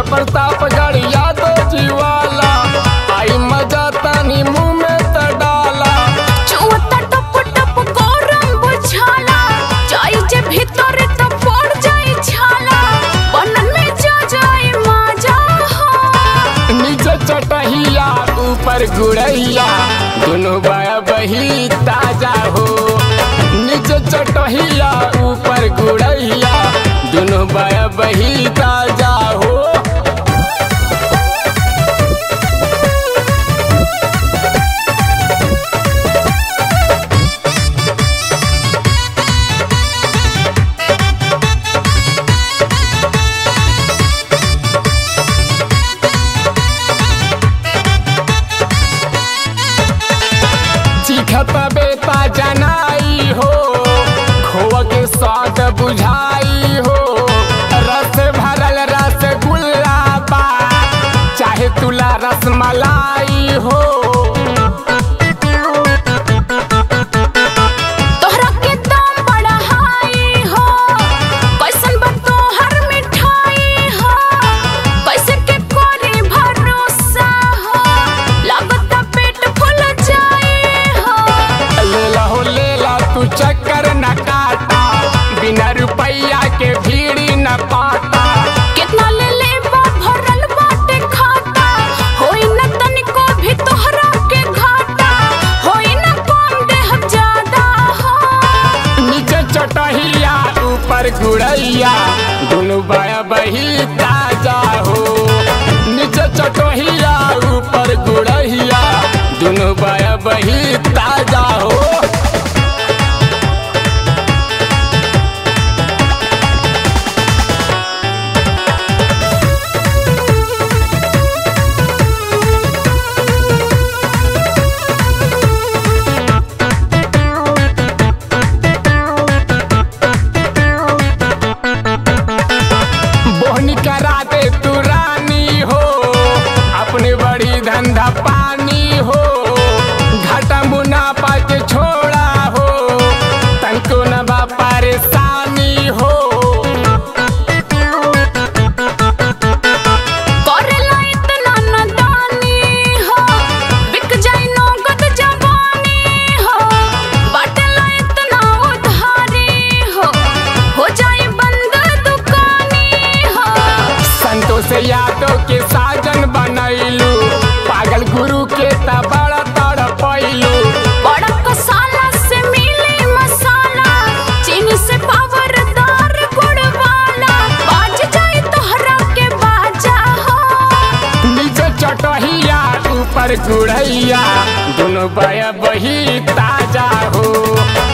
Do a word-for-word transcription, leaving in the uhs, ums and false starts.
प्रताप गढ़िया दो जीवाला आई मजा तनी मुँह में त डाला चुवता टप टप गरम बुझाला जाई जे भीतर तो पड़ जाई छाला बनन में जा जाई मजा हो नीचे चटहिया ऊपर गुड़ैया दोनों बाया बही ताजा हो नीचे चटहिया ऊपर गुड़ैया दोनों बाया बही ताजा हो। चिखता बेता जनाई हो खोआ के स्वाद बुझाई हो रस भरल रस गुलाबा चाहे तुला रस मलाई हो तोहरा के दाम बड़ा हाई हो कैसन बा तोहर मिठाई हो कैसे के कोरी भरोसा हो लागत पेट फूल जाए हो लेला हो लेला तू चक्कर न काटा बिना रुपैया के भीड़ी न पाटा कितना ले ले बा भरल बाटे खाता होई न तनिको भी तोहरा के घाटा होई न कम देह ज्यादा हो नीचे चटहिया ऊपर गुड़ैया दोनों बाया बही ताजा हो नीचे चटहिया ऊपर गुड़ैया दोनों बाया बही ताजा हो। बोहनी करा दे तू रानी हो अपने बड़ी धंधा पानी हो घाटा मुनाफा के छोड़ा हो तनको न बा परेशानी हो करेला इतना नदानी हो बिक जाई नौगद जवानी हो बाटला इतना उधारी हो हो जाई बंद दुकानी हो संतोष यादव के साजन बनैलू पागल गुरु के त बड़ा तड़पैलू बड़ा कसाला से मिली मसाला चीनी से पावरदार गुड़ वाला बाज जाई तोहरा के बाजा हो नीचे चटहिया ऊपर गुड़ैया दोनों बाया बही ताजा हो।